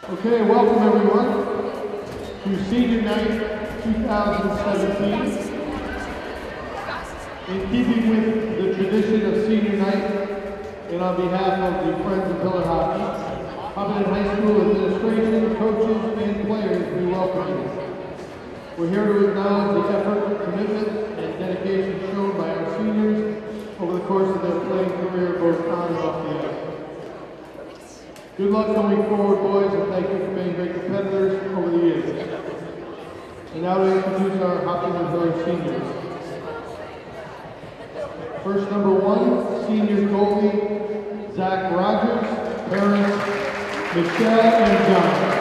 Okay, welcome everyone to Senior Night 2017. In keeping with the tradition of Senior Night, and on behalf of the Friends of Pillar Hockey, Hopkins High School administration, coaches, and players, we welcome you. We're here to acknowledge the effort, commitment, and dedication shown by our seniors over the course of their playing career, both on and off the ice. Good luck going forward, boys, and thank you for being great competitors over the years. And now to introduce our Hockey Missouri seniors. First, number 1, senior goalie, Zach Rogers, parents, Michelle and John.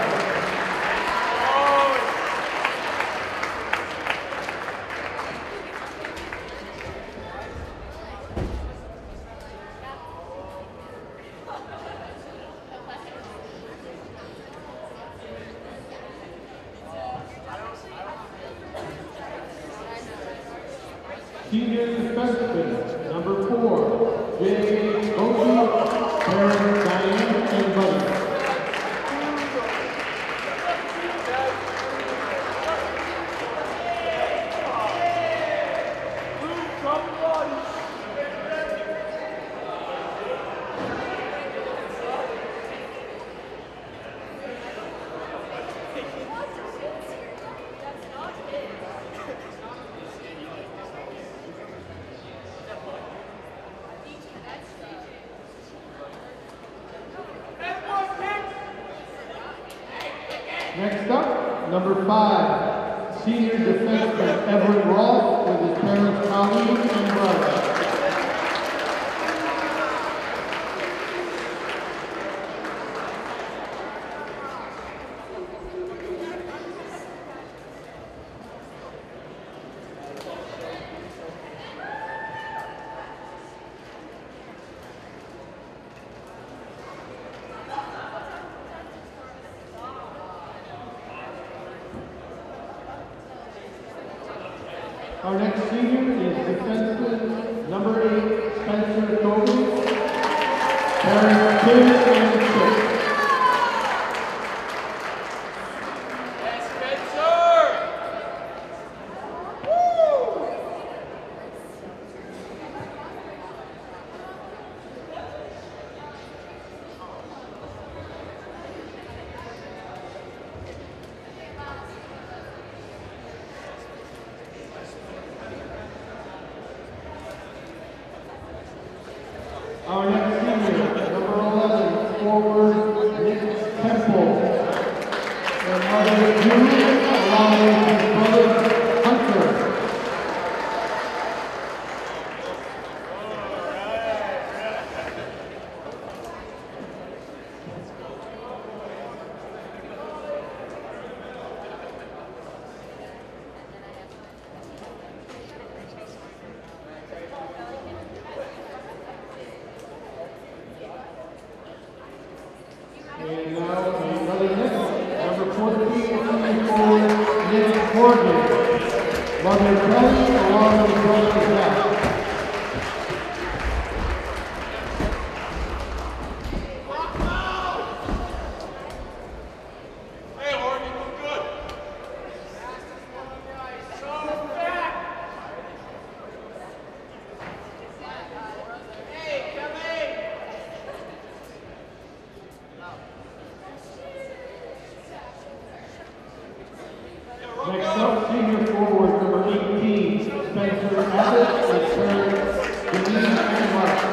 Senior defenseman, number 4, J.A. Oshie, parents Diane and Buddy. Next up, number 5, senior defenseman Everett Rolfe with his parents Colleen and brother. Our next senior is defenseman number 8, Spencer Kobe, parents Kim and Chip. Our next senior, number 11, forward Nick Temple, and mother Julie, along with his brother Hunter. And now another Nick, number 14, senior forward Nick Morgan, mother Kelly, along with his brother Zach. Next up, senior forward number 18, Spencer Abbott, and parents Denise and Mark.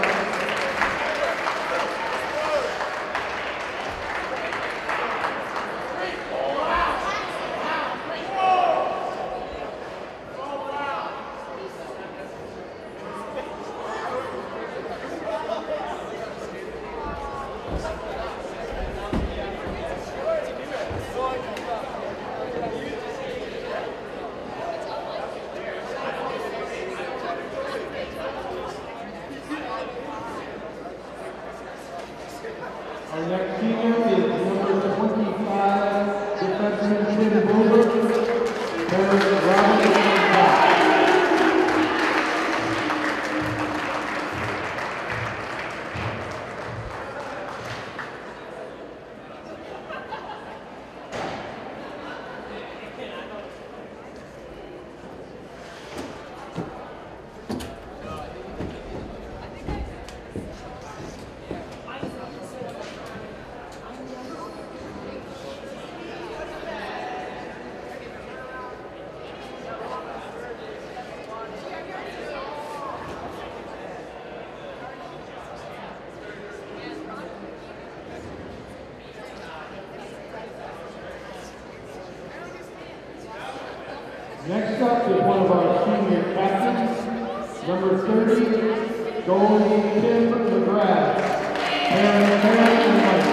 Next up is one of our senior captains, number 30, goalie Tim McGrath. Parents, and Mike.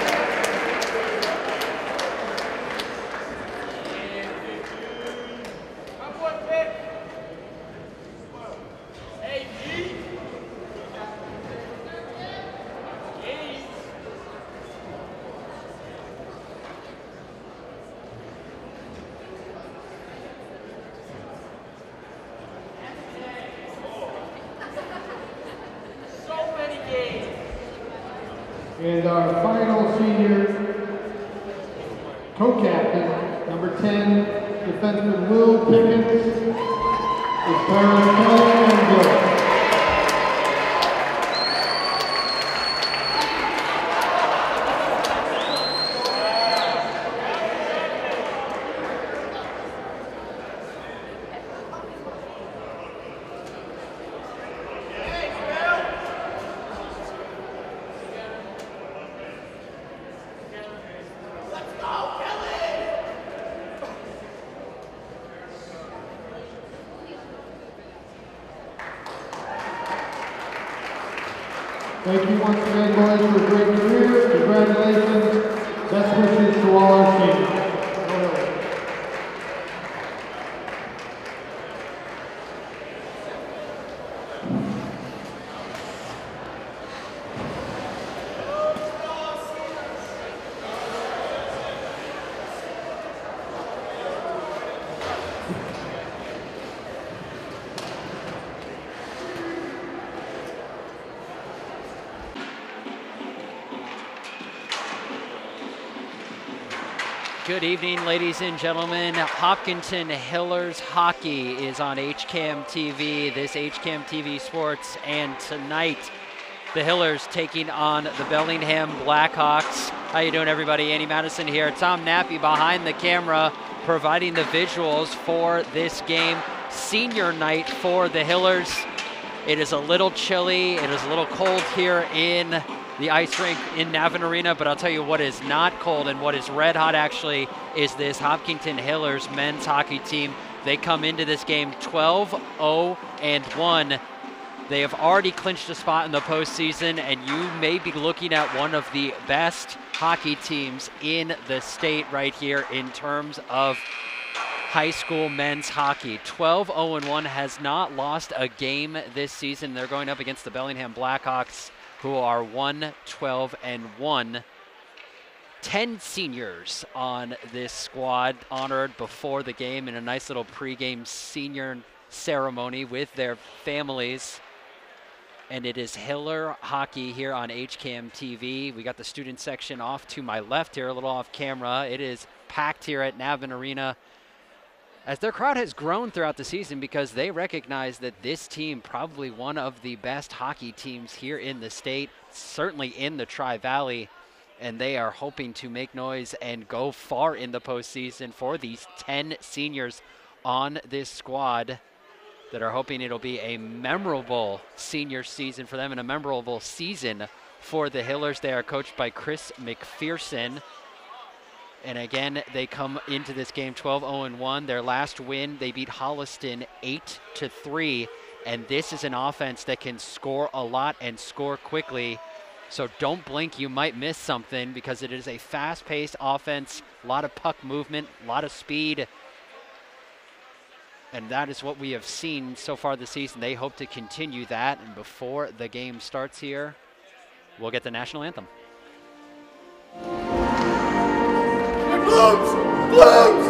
And our final senior co-captain, number 10, defenseman Will Pickens, is parents Kelly and Bill. Thank you once again, boys, for a great career. Congratulations. Best wishes to all our seniors. Good evening, ladies and gentlemen. Hopkinton Hillers Hockey is on HCAM TV, this HCAM TV Sports, and tonight the Hillers taking on the Bellingham Blackhawks. How you doing, everybody? Andy Madison here. Tom Nappy behind the camera, providing the visuals for this game. Senior night for the Hillers. It is a little chilly. It is a little cold here in the ice rink in Navin Arena, but I'll tell you what is not cold and what is red hot actually is this Hopkinton Hillers men's hockey team. They come into this game 12-0-1. They have already clinched a spot in the postseason, and you may be looking at one of the best hockey teams in the state right here in terms of high school men's hockey. 12-0-1, has not lost a game this season. They're going up against the Bellingham Blackhawks, who are 1-12-1. 10 seniors on this squad, honored before the game in a nice little pregame senior ceremony with their families. And it is Hiller hockey here on HCAM TV. We got the student section off to my left here, a little off camera. It is packed here at Navin Arena, as their crowd has grown throughout the season because they recognize that this team, probably one of the best hockey teams here in the state, certainly in the Tri-Valley, and they are hoping to make noise and go far in the postseason for these 10 seniors on this squad that are hoping it'll be a memorable senior season for them and a memorable season for the Hillers. They are coached by Chris McPherson. And again, they come into this game 12-0-1. Their last win, they beat Holliston 8-3. And this is an offense that can score a lot and score quickly. So don't blink, you might miss something, because it is a fast-paced offense, a lot of puck movement, a lot of speed. And that is what we have seen so far this season. They hope to continue that. And before the game starts here, we'll get the national anthem. Blues! Blues!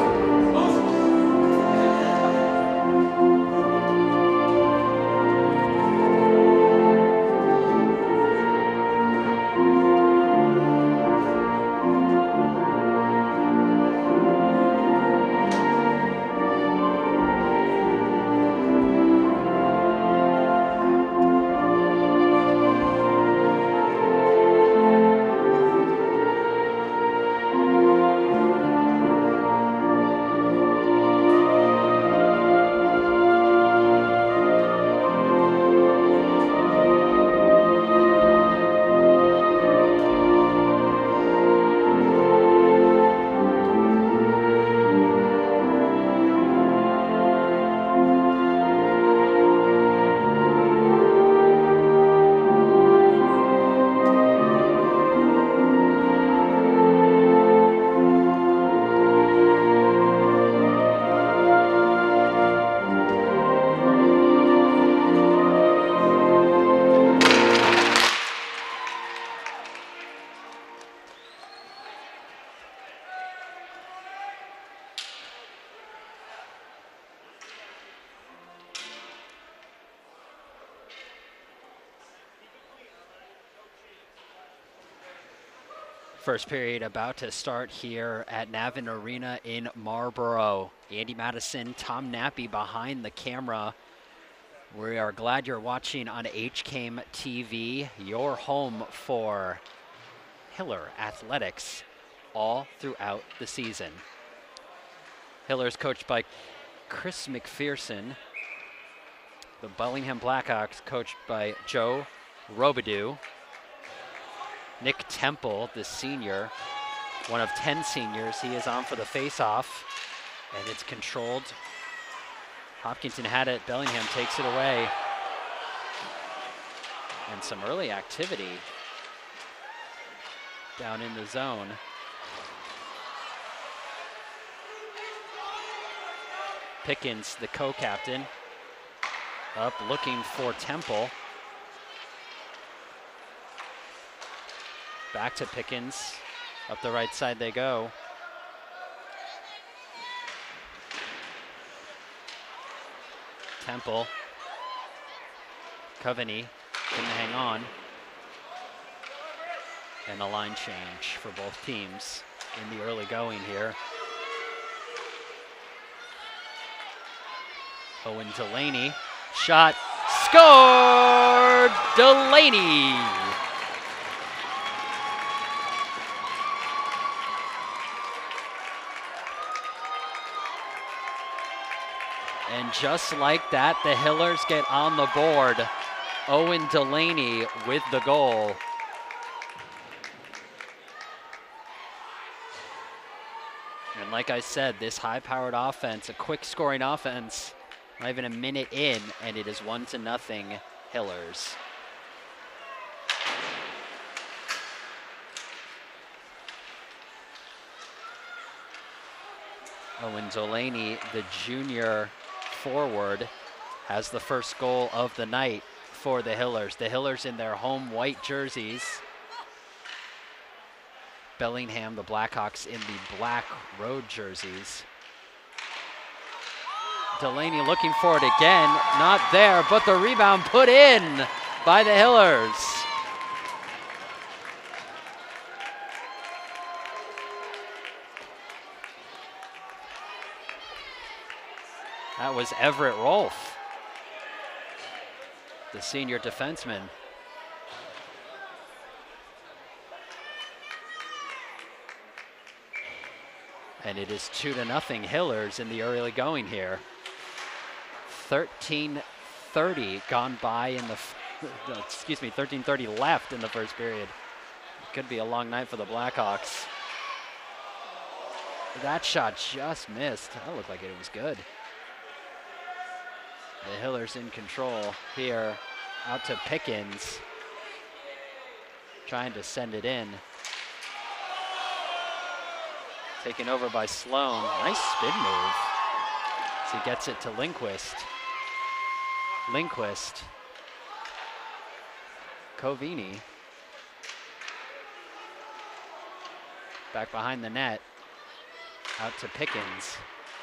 First period about to start here at Navin Arena in Marlborough. Andy Madison, Tom Nappy behind the camera. We are glad you're watching on HCAM TV, your home for Hiller athletics all throughout the season. Hiller's coached by Chris McPherson. The Bellingham Blackhawks coached by Joe Robidoux. Nick Temple, the senior, one of 10 seniors. He is on for the face-off, and it's controlled. Hopkinton had it. Bellingham takes it away. And some early activity down in the zone. Pickens, the co-captain, up looking for Temple. Back to Pickens. Up the right side they go. Temple. Coveney couldn't hang on. And a line change for both teams in the early going here. Owen Delaney. Shot. Scored! Delaney! And just like that, the Hillers get on the board. Owen Delaney with the goal. And like I said, this high-powered offense, a quick scoring offense, not even a minute in, and it is 1-0 Hillers. Owen Delaney, the junior forward, has the first goal of the night for the Hillers. The Hillers in their home white jerseys. Bellingham, the Blackhawks, in the black road jerseys. Delaney looking for it again, not there, but the rebound put in by the Hillers. That was Everett Rolfe, the senior defenseman. And it is 2-0 Hillers in the early going here. 13:30 gone by in the, 13:30 left in the first period. It could be a long night for the Blackhawks. That shot just missed. That looked like it was good. The Hillers in control here, out to Pickens, trying to send it in. Taken over by Sloan. Nice spin move. As he gets it to Lindquist. Lindquist. Covini. Back behind the net. Out to Pickens.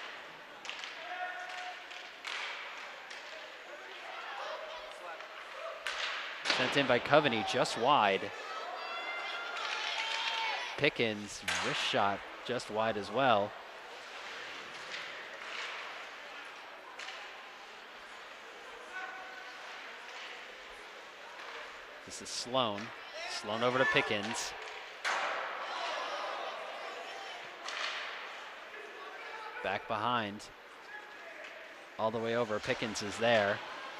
Sent in by Coveney, just wide. Pickens, wrist shot, just wide as well. This is Sloan. Sloan over to Pickens. Back behind. All the way over, Pickens is there.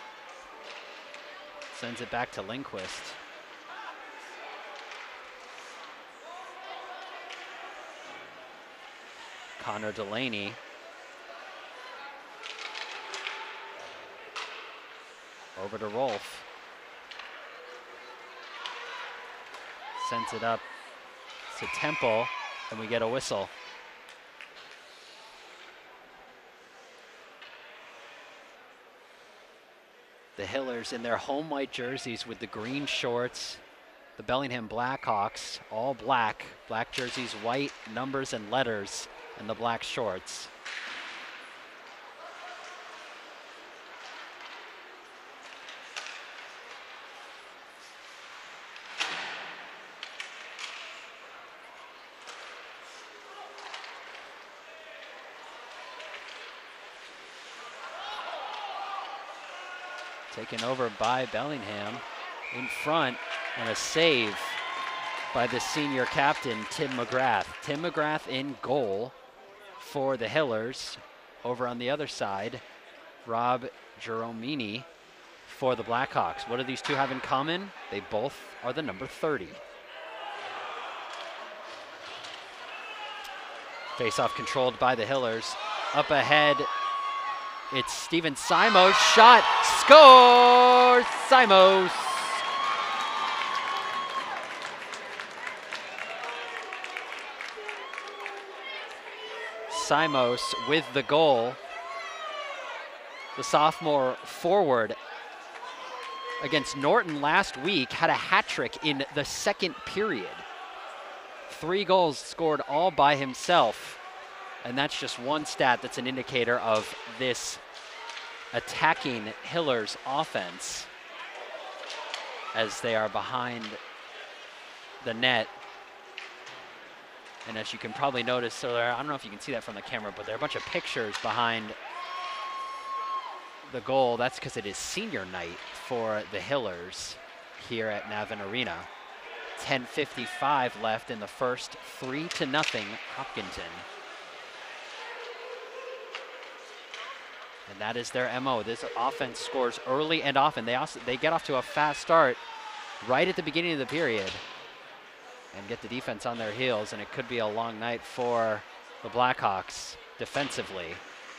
Sends it back to Lindquist. Connor Delaney. Over to Rolfe. Sends it up to Temple, and we get a whistle. The Hillers in their home white jerseys with the green shorts. The Bellingham Blackhawks, all black. Black jerseys, white numbers and letters, and the black shorts. Taken over by Bellingham in front, and a save by the senior captain, Tim McGrath. Tim McGrath in goal for the Hillers. Over on the other side, Rob Giromini for the Blackhawks. What do these two have in common? They both are the number 30. Face-off controlled by the Hillers. Up ahead, it's Steven Simos. Shot, scores! Simos! Simos with the goal. The sophomore forward against Norton last week had a hat trick in the second period. 3 goals scored all by himself. And that's just one stat that's an indicator of this attacking Hillers offense as they are behind the net. And as you can probably notice, so there, I don't know if you can see that from the camera, but there are a bunch of pictures behind the goal. That's because it is senior night for the Hillers here at Navin Arena. 10:55 left in the first, 3-0 Hopkinton. And that is their MO. This offense scores early and often. They get off to a fast start right at the beginning of the period and get the defense on their heels, and it could be a long night for the Blackhawks defensively.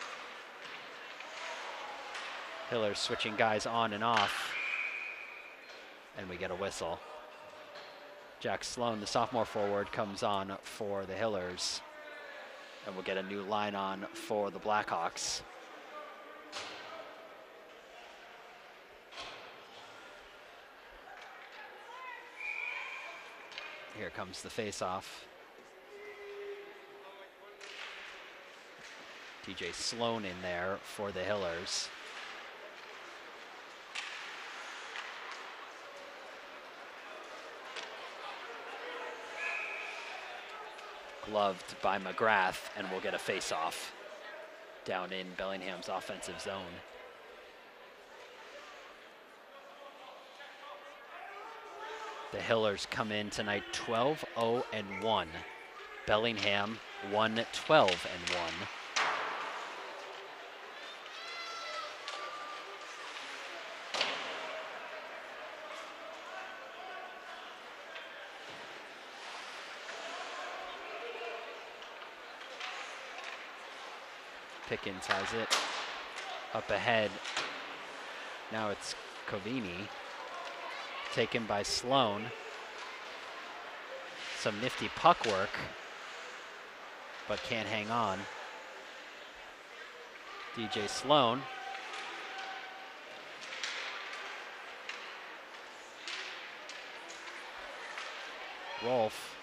Hillers switching guys on and off, and we get a whistle. Jack Sloan, the sophomore forward, comes on for the Hillers, and we'll get a new line on for the Blackhawks. Here comes the face-off. DJ Sloan in there for the Hillers. Gloved by McGrath, and we'll get a face-off down in Bellingham's offensive zone. The Hillers come in tonight 12-0-1. Bellingham 1-12-1. Pickens has it up ahead. Now it's Covini. Taken by Sloan. Some nifty puck work, but can't hang on. DJ Sloan. Rolf.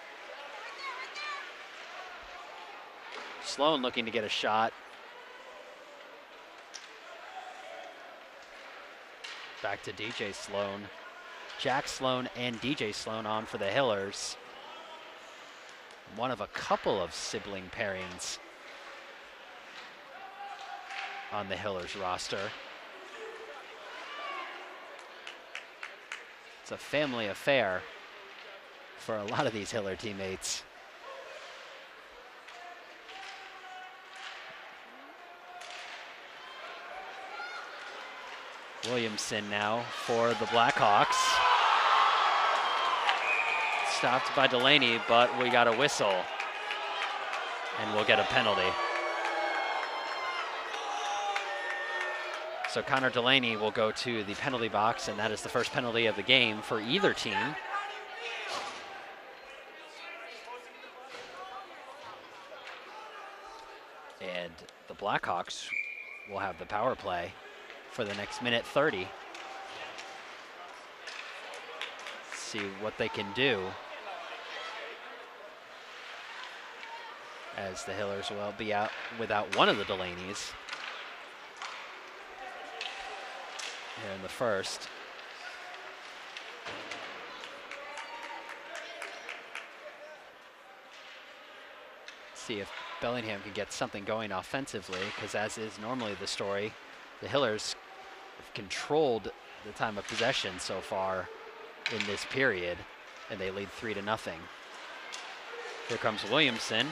Sloan looking to get a shot. Back to DJ Sloan. Jack Sloan and DJ Sloan on for the Hillers. One of a couple of sibling pairings on the Hillers roster. It's a family affair for a lot of these Hiller teammates. Williamson now for the Blackhawks. Stopped by Delaney, but we got a whistle, and we'll get a penalty. So Connor Delaney will go to the penalty box, and that is the first penalty of the game for either team. And the Blackhawks will have the power play for the next minute 30. See what they can do, as the Hillers will be out without one of the Delaneys here in the first. See if Bellingham can get something going offensively, because as is normally the story, the Hillers controlled the time of possession so far in this period, and they lead 3-0. Here comes Williamson.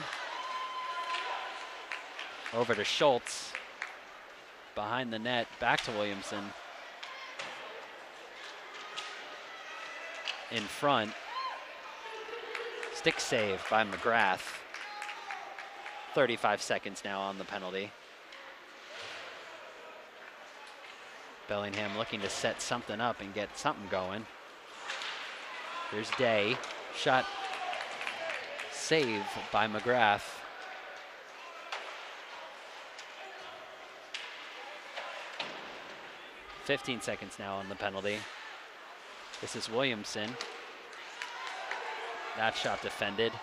Over to Schultz. Behind the net, back to Williamson. In front. Stick save by McGrath. 35 seconds now on the penalty. Bellingham looking to set something up and get something going. There's Day. Shot save by McGrath. "15 seconds now on the penalty. This is Williamson. That shot defended.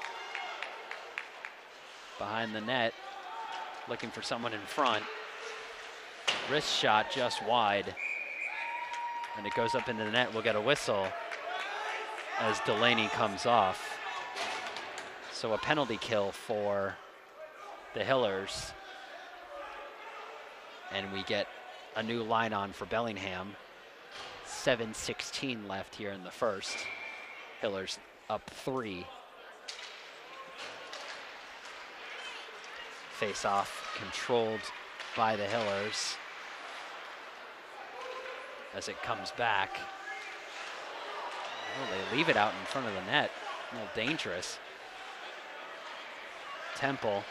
Behind the net, looking for someone in front. Wrist shot just wide. And it goes up into the net. We'll get a whistle as Delaney comes off. So a penalty kill for the Hillers. And we get a new line on for Bellingham. 7:16 left here in the first. Hillers up 3. Face off controlled by the Hillers. As it comes back. Oh, they leave it out in front of the net. A little dangerous. Temple.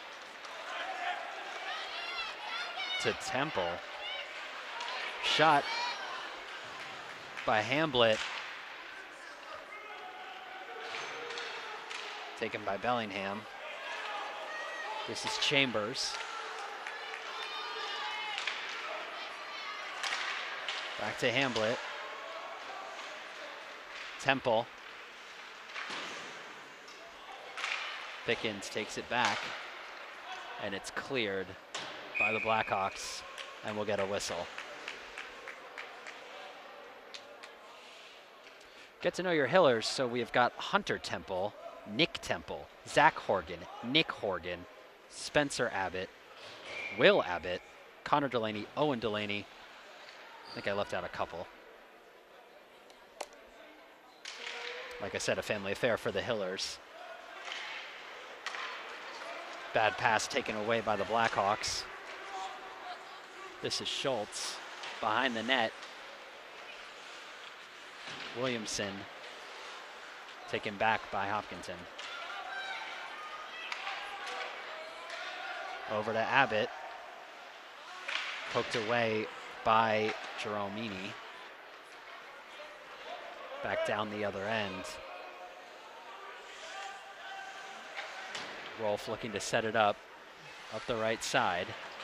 To Temple. Shot by Hamblett. Taken by Bellingham. This is Chambers. Back to Hamblett. Temple. Pickens takes it back. And it's cleared by the Blackhawks. And we'll get a whistle. Get to know your Hillers. So we've got Hunter Temple, Nick Temple, Zach Horgan, Nick Horgan, Spencer Abbott, Will Abbott, Connor Delaney, Owen Delaney. I think I left out a couple. Like I said, a family affair for the Hillers. Bad pass taken away by the Blackhawks. This is Schultz behind the net. Williamson taken back by Hopkinton. Over to Abbott. Poked away by Jeromini. Back down the other end. Rolf looking to set it up the right side.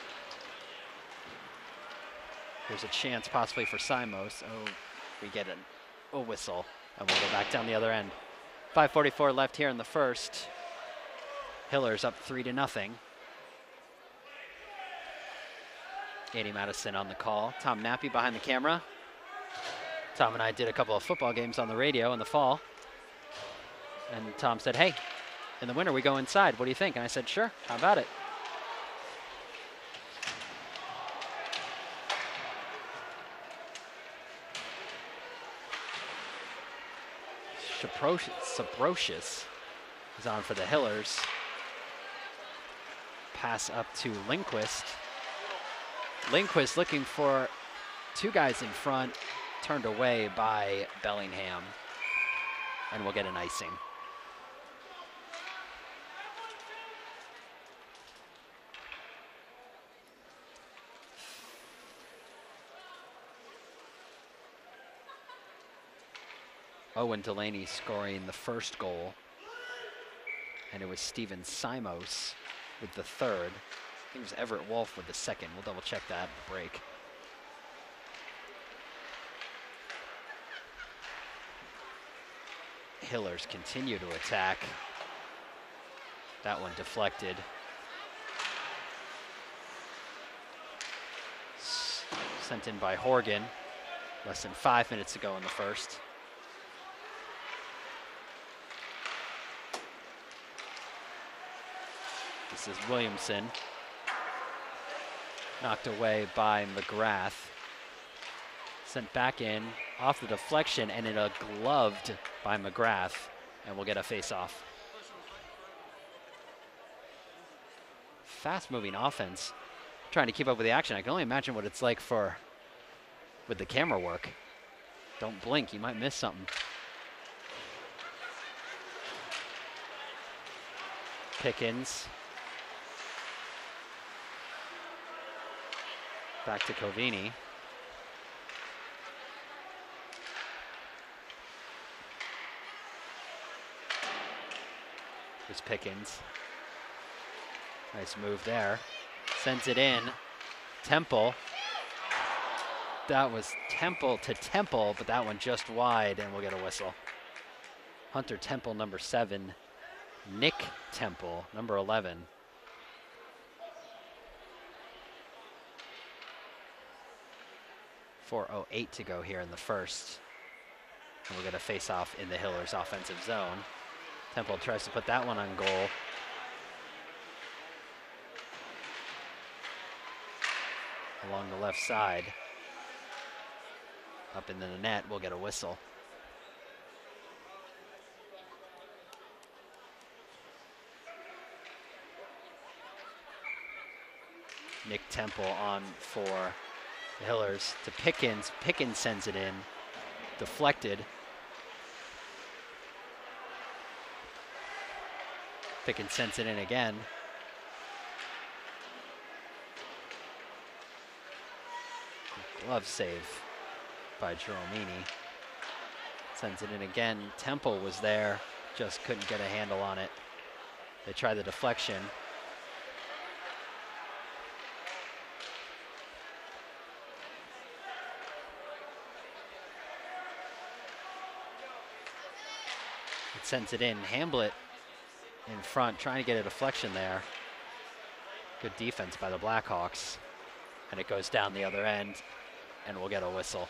There's a chance possibly for Simos. Oh, we get a whistle, and we'll go back down the other end. 5:44 left here in the first. Hillers up 3-0. Andy Madison on the call. Tom Nappy behind the camera. Tom and I did a couple of football games on the radio in the fall. And Tom said, hey, in the winter we go inside. What do you think? And I said, sure, how about it? Sabrocious is on for the Hillers. Pass up to Lindquist. Lindquist looking for two guys in front, turned away by Bellingham, and we'll get an icing. Owen Delaney scoring the first goal, and it was Steven Simos with the third. I think it was Everett Wolf with the second. We'll double check that at the break. Hillers continue to attack. That one deflected. Sent in by Horgan. Less than 5 minutes to go in the first. This is Williamson. Knocked away by McGrath. Sent back in, off the deflection, and it gloved by McGrath, and we'll get a face-off. Fast-moving offense. Trying to keep up with the action. I can only imagine what it's like with the camera work. Don't blink, you might miss something. Pickens. Back to Covini. Here's Pickens. Nice move there. Sends it in. Temple. That was Temple to Temple, but that one just wide, and we'll get a whistle. Hunter Temple, number 7. Nick Temple, number 11. .408 to go here in the first. And we'll get a face-off in the Hillers offensive zone. Temple tries to put that one on goal. Along the left side. Up into the net, we'll get a whistle. Nick Temple on for the Hillers to Pickens. Pickens sends it in. Deflected. Pickens sends it in again. Glove save by Jeromini. Sends it in again. Temple was there, just couldn't get a handle on it. They try the deflection. It sends it in. Hamblett in front, trying to get a deflection there. Good defense by the Blackhawks. And it goes down the other end, and we'll get a whistle.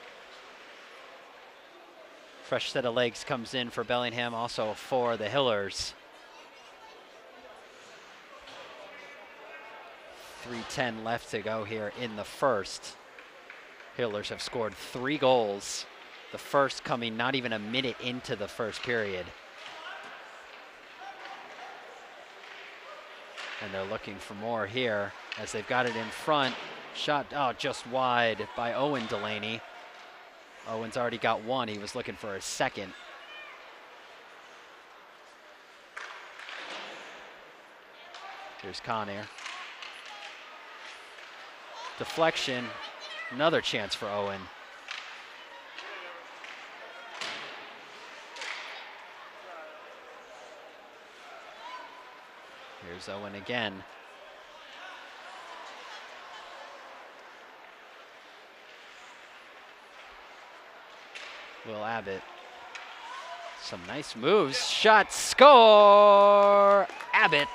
Fresh set of legs comes in for Bellingham, also for the Hillers. 3:10 left to go here in the first. Hillers have scored 3 goals. The first coming not even a minute into the first period. And they're looking for more here as they've got it in front. Shot, oh, just wide by Owen Delaney. Owen's already got one. He was looking for a second. Here's Conair. Deflection. Another chance for Owen. Here's Owen again. Will Abbott. Some nice moves. Shot, score! Abbott.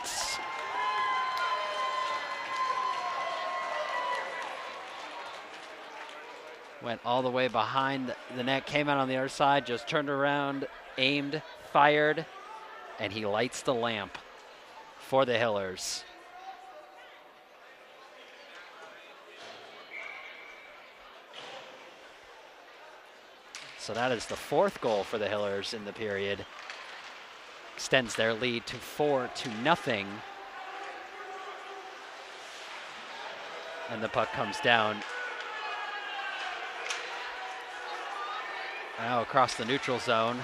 Went all the way behind the net, came out on the other side, just turned around, aimed, fired, and he lights the lamp for the Hillers. So that is the 4th goal for the Hillers in the period. Extends their lead to 4-0. And the puck comes down. Now across the neutral zone.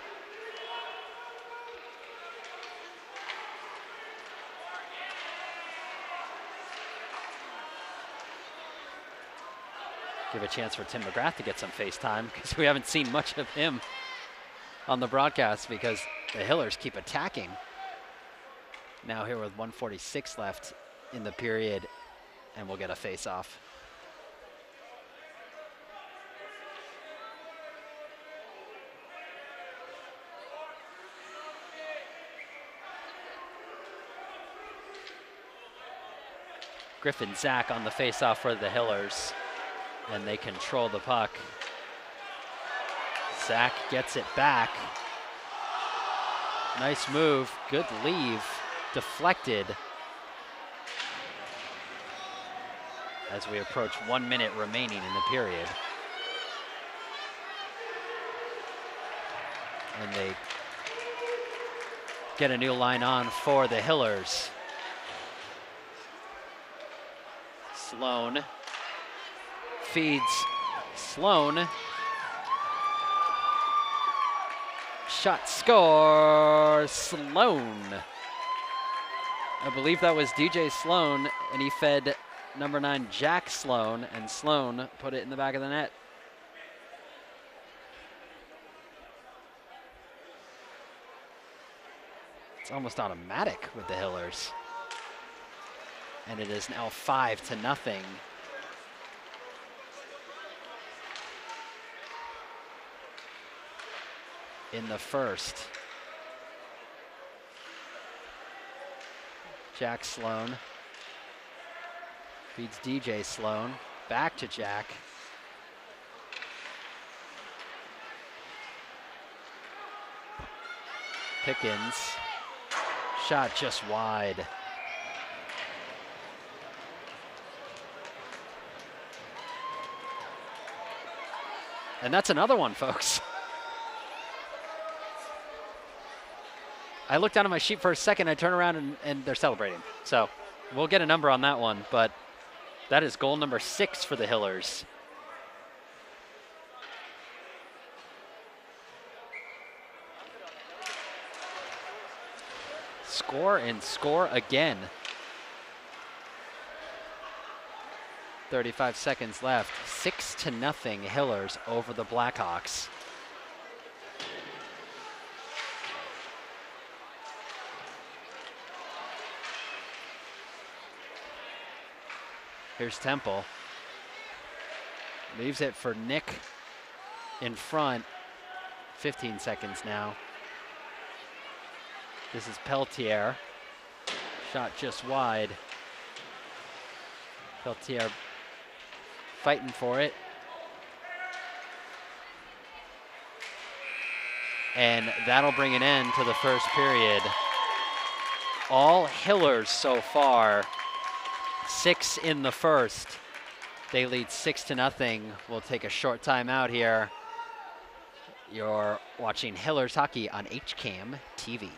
Give a chance for Tim McGrath to get some face time because we haven't seen much of him on the broadcast because the Hillers keep attacking. Now here with 1:46 left in the period, and we'll get a face-off. Griffin Zach on the face-off for the Hillers. And they control the puck. Zach gets it back. Nice move, good leave, deflected. As we approach 1 minute remaining in the period. and they get a new line on for the Hillers. Sloan feeds Sloan. Shot, score, Sloan. I believe that was DJ Sloan, and he fed number 9 Jack Sloan, and Sloan put it in the back of the net. It's almost automatic with the Hillers. And it is now 5-0 in the first. Jack Sloan feeds DJ Sloan, back to Jack. Pickens, shot just wide. And that's another one, folks. I looked down at my sheet for a second, I turn around and they're celebrating. So we'll get a number on that one, but that is goal number 6 for the Hillers. Score and score again. 35 seconds left. 6-0 Hillers over the Blackhawks. Here's Temple. Leaves it for Nick in front. 15 seconds now. This is Peltier. Shot just wide. Peltier fighting for it. And that'll bring an end to the first period. All Hillers so far. 6 in the first. They lead 6-0. We'll take a short time out here. You're watching Hillers hockey on HCAM TV.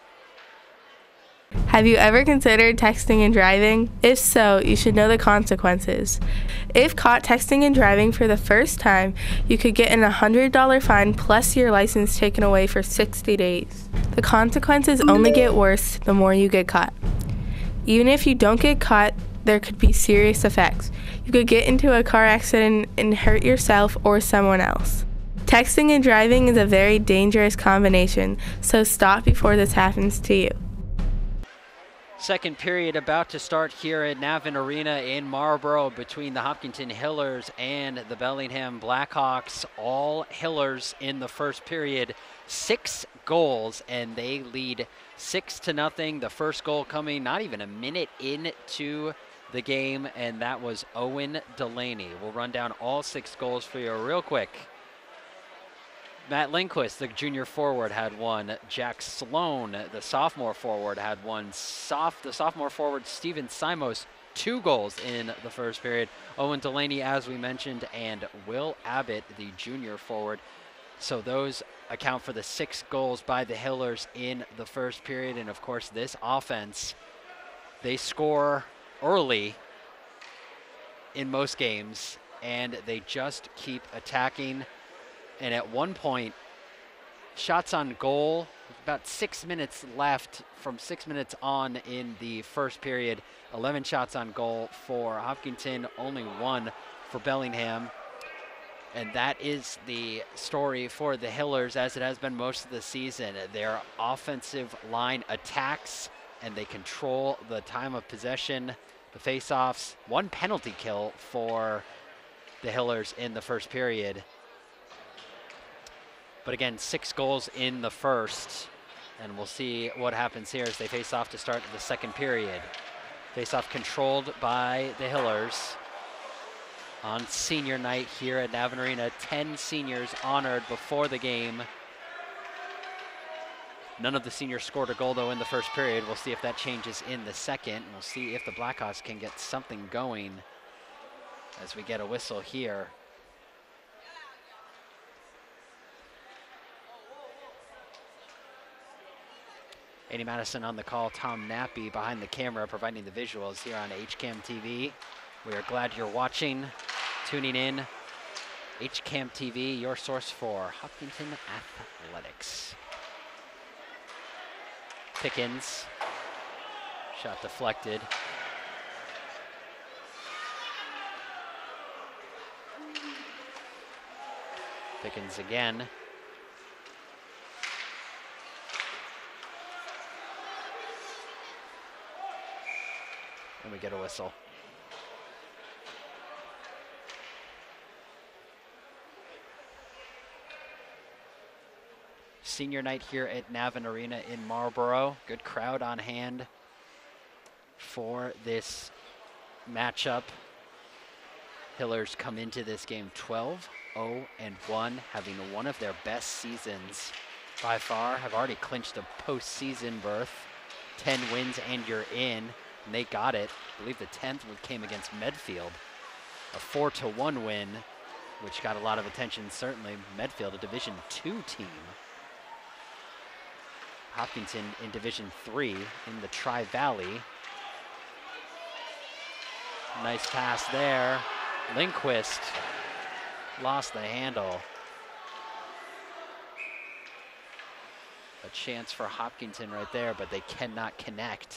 Have you ever considered texting and driving? If so, you should know the consequences. If caught texting and driving for the first time, you could get an $100 fine plus your license taken away for 60 days. The consequences only get worse the more you get caught. Even if you don't get caught, there could be serious effects. You could get into a car accident and hurt yourself or someone else. Texting and driving is a very dangerous combination, so stop before this happens to you. Second period about to start here at Navin Arena in Marlborough between the Hopkinton Hillers and the Bellingham Blackhawks. All Hillers in the first period. 6 goals, and they lead 6-0. The first goal coming not even a minute into the game, and that was Owen Delaney. We'll run down all 6 goals for you real quick. Matt Lindquist, the junior forward, had one. Jack Sloan, the sophomore forward, had one. The sophomore forward, Steven Simos, 2 goals in the first period. Owen Delaney, as we mentioned, and Will Abbott, the junior forward. So those account for the 6 goals by the Hillers in the first period. And, of course, this offense, they score early in most games, and they just keep attacking. And at one point, shots on goal, about 6 minutes left from 6 minutes on in the first period. 11 shots on goal for Hopkinton, only 1 for Bellingham. And that is the story for the Hillers, as it has been most of the season. Their offensive line attacks, and they control the time of possession, the face-offs. 1 penalty kill for the Hillers in the first period. But again, 6 goals in the first, and we'll see what happens here as they face off to start the second period. Face-off controlled by the Hillers on senior night here at Navin Arena. 10 seniors honored before the game. None of the seniors scored a goal, though, in the first period. We'll see if that changes in the second. We'll see if the Blackhawks can get something going as we get a whistle here. Eddie Madison on the call, Tom Nappy behind the camera providing the visuals here on HCAM TV. We are glad you're watching, tuning in. HCAM TV, your source for Hopkinton athletics. Pickens, shot deflected. Pickens again. And we get a whistle. Senior night here at Navin Arena in Marlborough. Good crowd on hand for this matchup. Hillers come into this game 12-0-1, having one of their best seasons by far. Have already clinched a postseason berth. 10 wins and you're in. And they got it. I believe the 10th one came against Medfield. A 4-1 win, which got a lot of attention, certainly. Medfield, a Division II team. Hopkinton in Division III in the Tri-Valley. Nice pass there. Lindquist lost the handle. A chance for Hopkinton right there, but they cannot connect.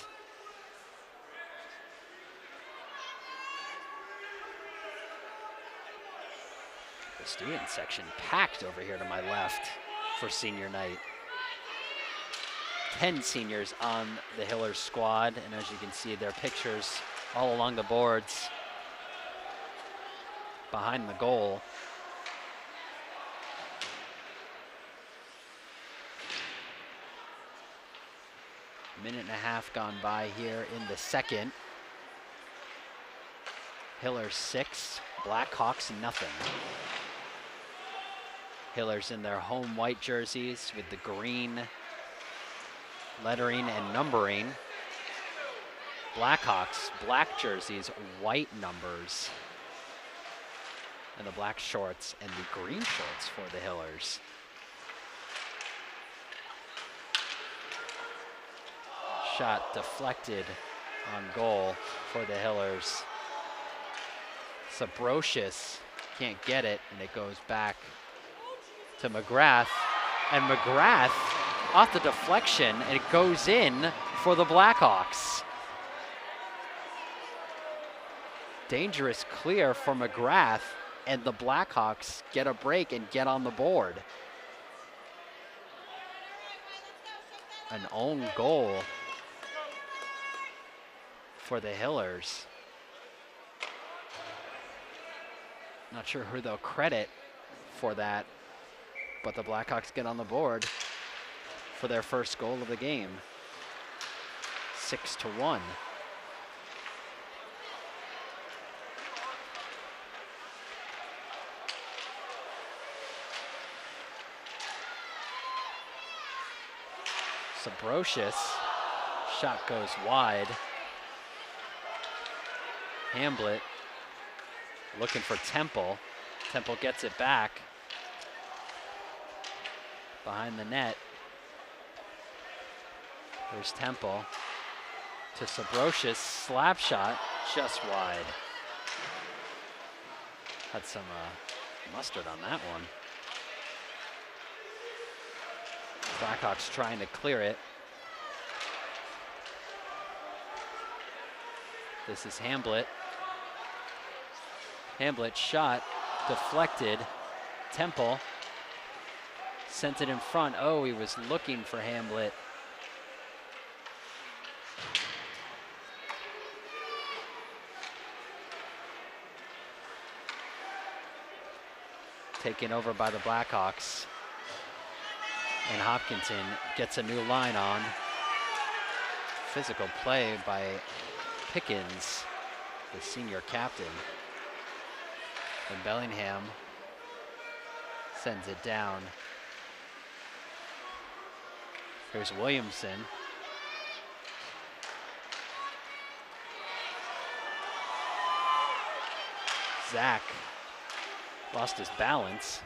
The student section packed over here to my left for senior night. 10 seniors on the Hillers squad, and as you can see, their pictures all along the boards behind the goal. Minute and a half gone by here in the second. Hillers 6, Blackhawks nothing. Hillers in their home white jerseys with the green lettering and numbering. Blackhawks, black jerseys, white numbers. And the black shorts and the green shorts for the Hillers. Shot deflected on goal for the Hillers. Sabrocious can't get it, and it goes back to McGrath. And McGrath off the deflection, and it goes in for the Blackhawks. Dangerous clear for McGrath, and the Blackhawks get a break and get on the board. An own goal for the Hillers. Not sure who they'll credit for that, but the Blackhawks get on the board for their first goal of the game. 6-1. Sabrocious, shot goes wide. Hamblett looking for Temple. Temple gets it back behind the net. There's Temple to Sabrocious, slap shot, just wide. Had some mustard on that one. Blackhawks trying to clear it. This is Hamblett. Hamblett shot, deflected. Temple sent it in front. Oh, he was looking for Hamblett. Taken over by the Blackhawks. And Hopkinton gets a new line on. Physical play by Pickens, the senior captain. And Bellingham sends it down. Here's Williamson. Zach lost his balance.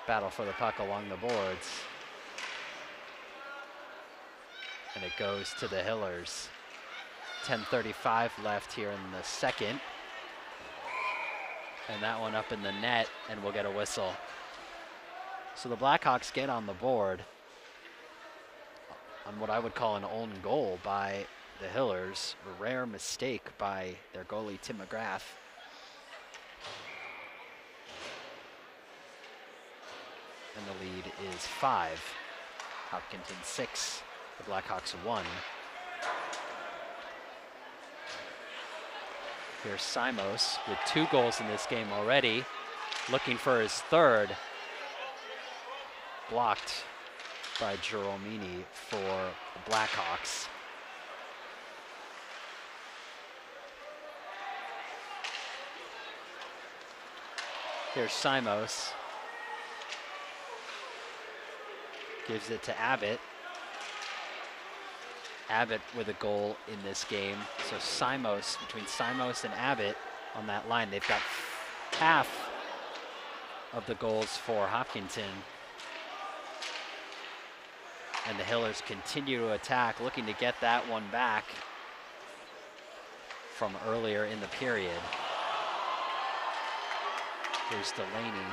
battle for the puck along the boards. And it goes to the Hillers. 10:35 left here in the second. And that one up in the net, and we'll get a whistle. So the Blackhawks get on the board on what I would call an own goal by the Hillers. A rare mistake by their goalie, Tim McGrath. And the lead is 5. Hopkinton 6, the Blackhawks 1. Here's Simos with 2 goals in this game already, looking for his third. Blocked by Girolmini for the Blackhawks. Here's Simos. Gives it to Abbott. Abbott with a goal in this game. So Simos, between Simos and Abbott on that line, they've got half of the goals for Hopkinton. And the Hillers continue to attack, looking to get that one back from earlier in the period. Here's Delaney.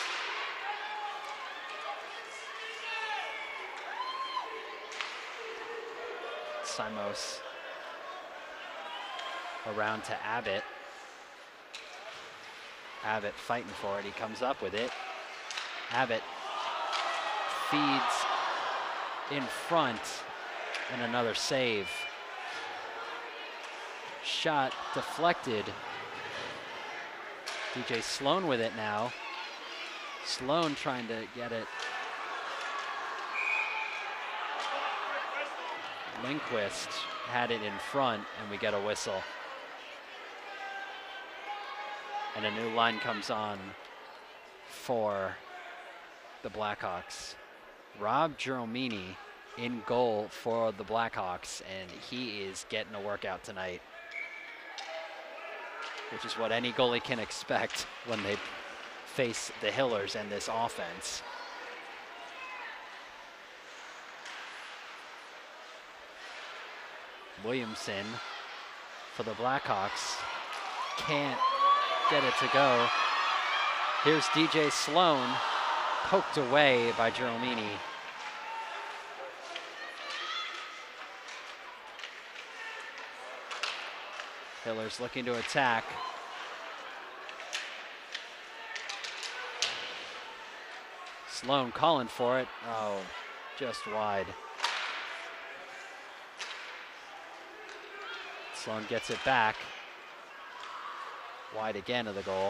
Simos around to Abbott. Abbott fighting for it. He comes up with it. Abbott feeds in front, and another save. Shot deflected. DJ Sloan with it now. Sloan trying to get it. Lindquist had it in front, and we get a whistle. And a new line comes on for the Blackhawks. Rob Girolmini in goal for the Blackhawks, and he is getting a workout tonight, which is what any goalie can expect when they face the Hillers and this offense. Williamson for the Blackhawks can't get it to go. Here's DJ Sloan, poked away by Girolmini. Hillers looking to attack. Sloan calling for it. Oh, just wide. Sloan gets it back. Wide again of the goal.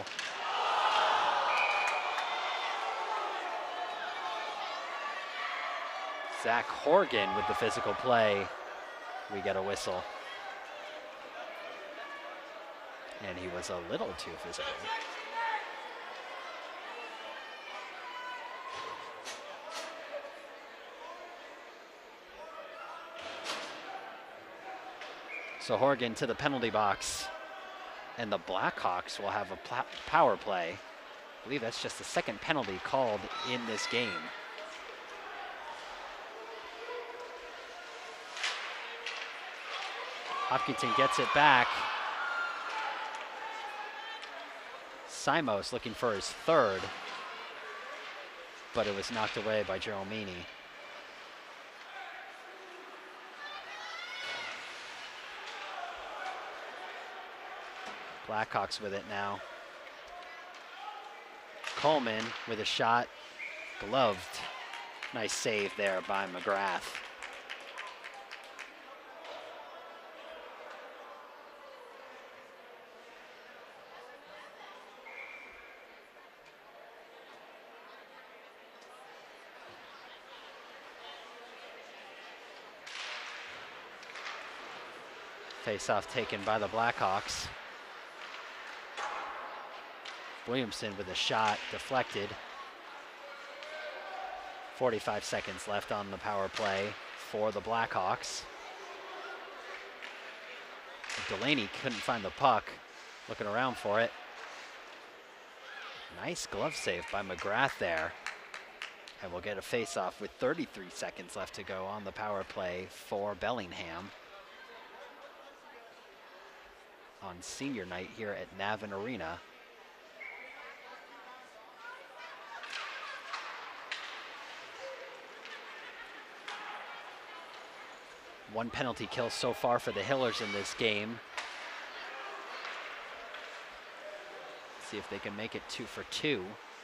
Zach Horgan with the physical play. We get a whistle. And he was a little too physical. So Horgan to the penalty box, and the Blackhawks will have a power play. I believe that's just the second penalty called in this game. Hopkinton gets it back. Simos looking for his third, but it was knocked away by Girolmini. Blackhawks with it now. Coleman with a shot, gloved. Nice save there by McGrath. Face-off taken by the Blackhawks. Williamson with a shot, deflected. 45 seconds left on the power play for the Blackhawks. Delaney couldn't find the puck, looking around for it. Nice glove save by McGrath there. And we'll get a face-off with 33 seconds left to go on the power play for Bellingham on senior night here at Navin Arena. One penalty kill so far for the Hillers in this game. See if they can make it 2 for 2.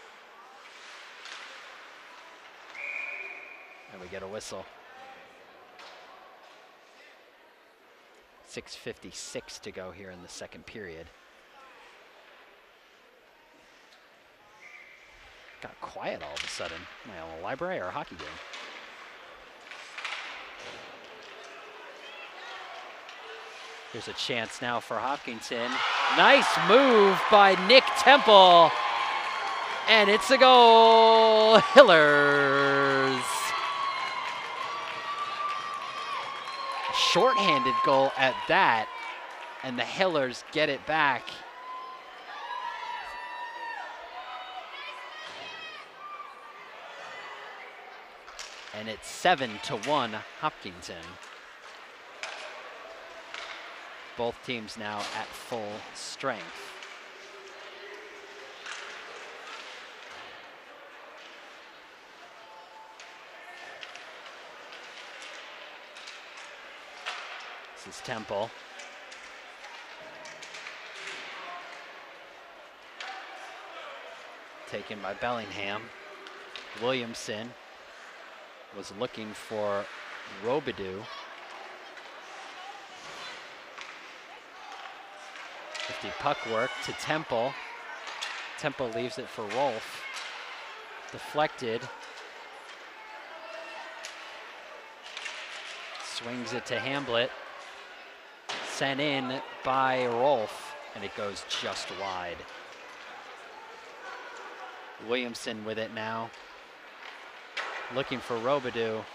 And we get a whistle. 6:56 to go here in the second period. Got quiet all of a sudden. Am I on a library or a hockey game? Here's a chance now for Hopkinton. Nice move by Nick Temple. And it's a goal, Hillers. Shorthanded goal at that, and the Hillers get it back. And it's 7-1 Hopkinton. Both teams now at full strength. This is Temple. Taken by Bellingham. Williamson was looking for Robidoux. 50 puck work to Temple. Temple leaves it for Rolfe. Deflected. Swings it to Hamblett. Sent in by Rolfe, and it goes just wide. Williamson with it now. Looking for Robidoux.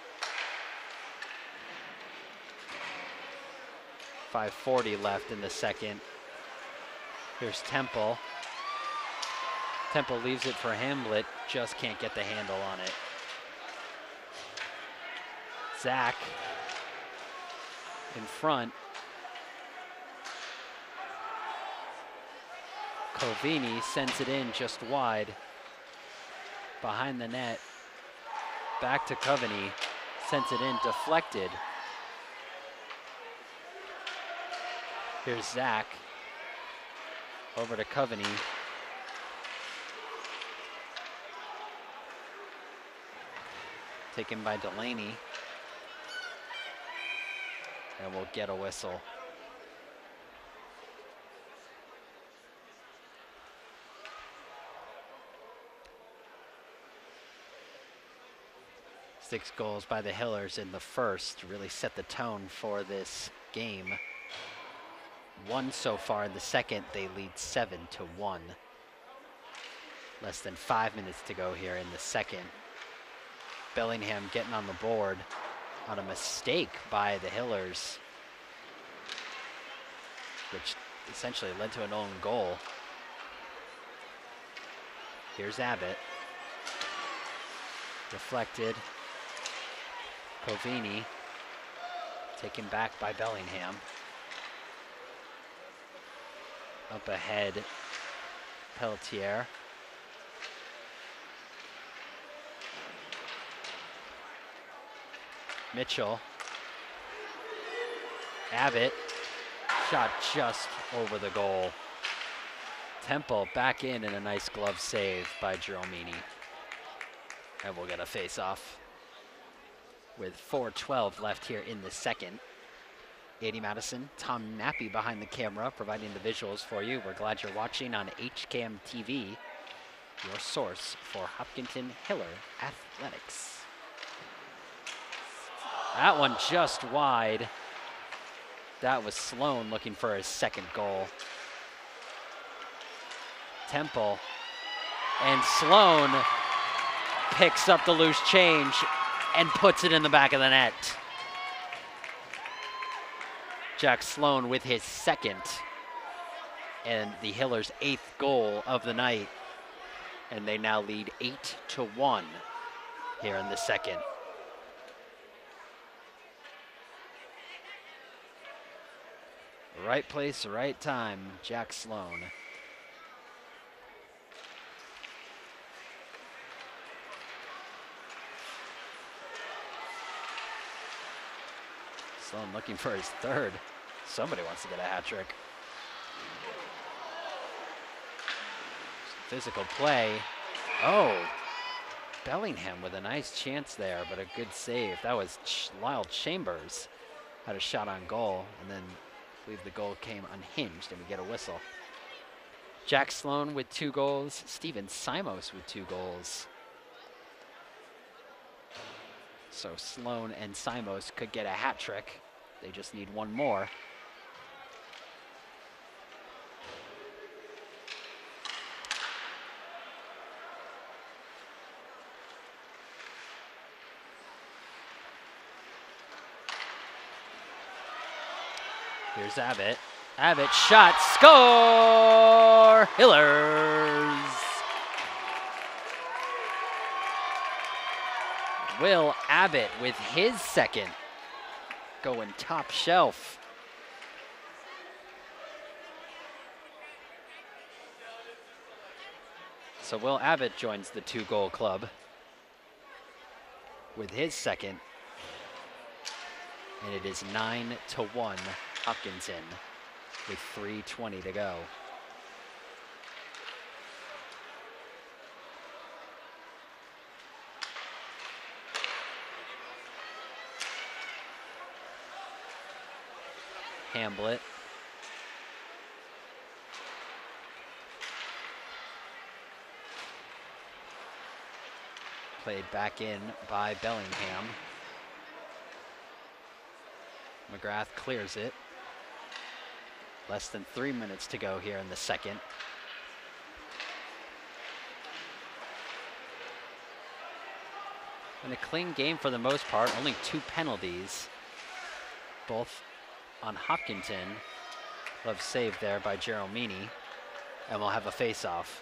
5:40 left in the second. Here's Temple. Temple leaves it for Hamblett, just can't get the handle on it. Zach in front. Covini sends it in just wide. Behind the net. Back to Covini. Sends it in, deflected. Here's Zach. Over to Covini. Taken by Delaney. And we'll get a whistle. Six goals by the Hillers in the first really set the tone for this game. One so far in the second, they lead 7-1. Less than 5 minutes to go here in the second. Bellingham getting on the board on a mistake by the Hillers, which essentially led to an own goal. Here's Abbott. Deflected. Covini. Taken back by Bellingham. Up ahead, Pelletier. Mitchell. Abbott. Shot just over the goal. Temple back in a nice glove save by Jeromini. And we'll get a face-off with 4:12 left here in the second. Eddie Madison, Tom Nappy behind the camera, providing the visuals for you. We're glad you're watching on HCAM TV, your source for Hopkinton Hiller athletics. That one just wide. That was Sloan looking for his second goal. Temple, and Sloan picks up the loose change and puts it in the back of the net. Jack Sloan with his second and the Hillers' 8th goal of the night. And they now lead 8-1 here in the second. Right place, right time, Jack Sloan. Sloan looking for his third. Somebody wants to get a hat trick. Physical play. Oh, Bellingham with a nice chance there, but a good save. That was Lyle Chambers. Had a shot on goal, and then I believe the goal came unhinged, and we get a whistle. Jack Sloan with 2 goals. Steven Simos with 2 goals. So Sloan and Simos could get a hat trick. They just need one more. Here's Abbott. Abbott shot, score! Hillers! Will Abbott with his second, going top shelf. So Will Abbott joins the 2-goal club with his second. And it is 9-1 Hopkinton with 3:20 to go. Hamblett. Played back in by Bellingham. McGrath clears it. Less than 3 minutes to go here in the second. And a clean game for the most part, only 2 penalties. Both on Hopkinton. Love save there by Geromini. And we'll have a face-off.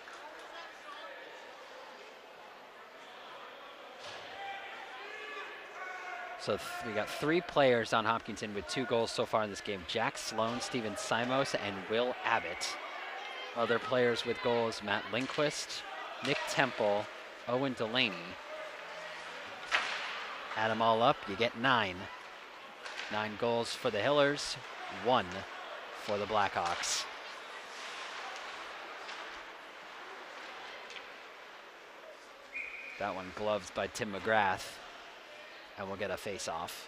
So we got 3 players on Hopkinton with 2 goals so far in this game. Jack Sloan, Steven Simos, and Will Abbott. Other players with goals, Matt Lindquist, Nick Temple, Owen Delaney. Add them all up, you get 9. 9 goals for the Hillers, 1 for the Blackhawks. That one gloved by Tim McGrath. And we'll get a face-off.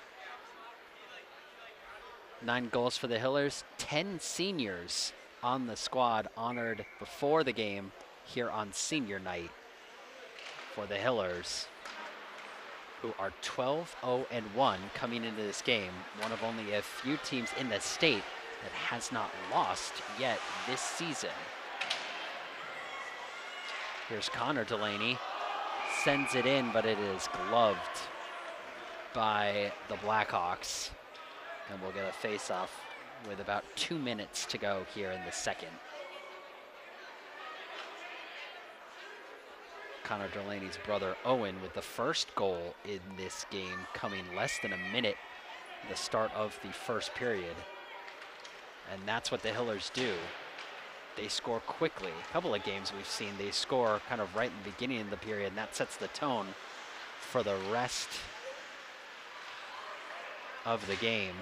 9 goals for the Hillers, 10 seniors on the squad honored before the game here on senior night for the Hillers, who are 12-0-1 coming into this game. One of only a few teams in the state that has not lost yet this season. Here's Connor Delaney, sends it in, but it is gloved by the Blackhawks, and we'll get a face-off with about 2 minutes to go here in the second. Connor Delaney's brother Owen with the first goal in this game, coming less than a minute at the start of the first period. And that's what the Hillers do. They score quickly. A couple of games we've seen, they score kind of right in the beginning of the period, and that sets the tone for the rest of the game.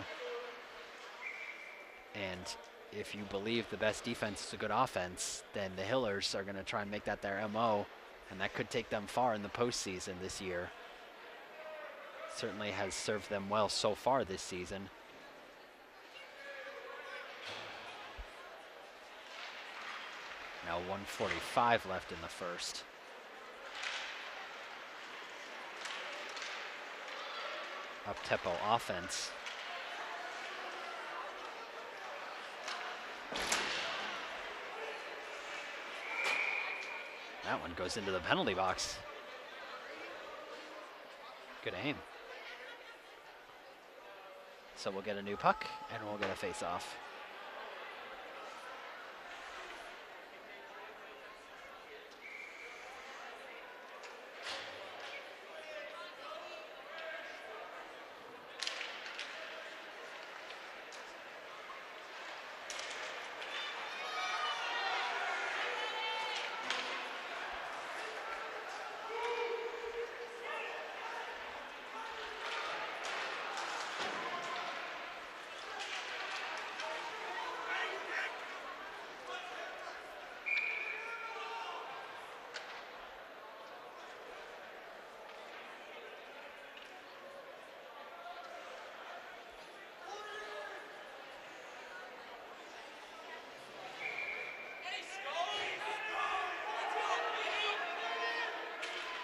And if you believe the best defense is a good offense, then the Hillers are going to try and make that their MO, and that could take them far in the postseason this year. Certainly has served them well so far this season. Now 1:45 left in the first. Up-tempo offense. That one goes into the penalty box. Good aim. So we'll get a new puck and we'll get a face-off.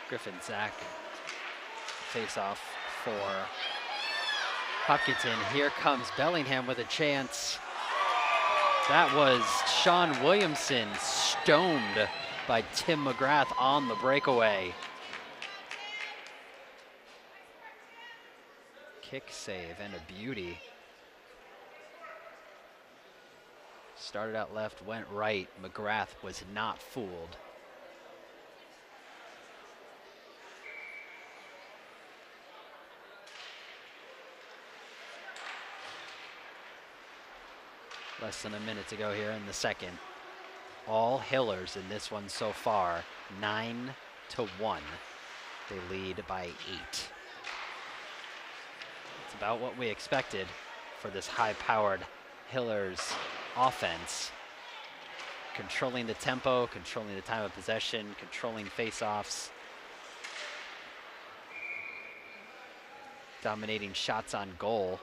Griffin Zach face off for Hopkinton. Here comes Bellingham with a chance. That was Sean Williamson stoned by Tim McGrath on the breakaway. Kick save and a beauty. Started out left, went right. McGrath was not fooled. Less than a minute to go here in the second. All Hillers in this one so far, 9-1. They lead by 8. It's about what we expected for this high-powered Hillers offense. Controlling the tempo, controlling the time of possession, controlling face-offs. Dominating shots on goal.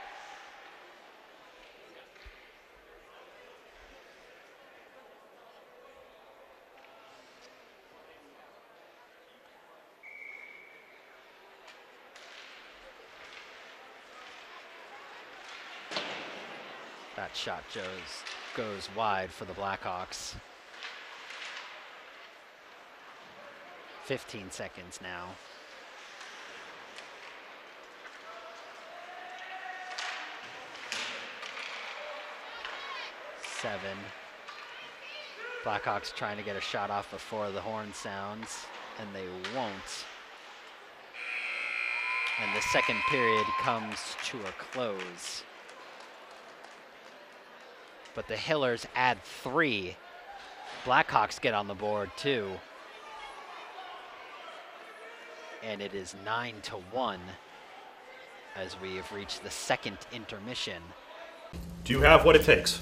That shot goes wide for the Blackhawks. 15 seconds now. Seven. Blackhawks trying to get a shot off before the horn sounds, and they won't. And the second period comes to a close. But the Hillers add 3. Blackhawks get on the board too. And it is 9-1 as we have reached the second intermission. Do you have what it takes?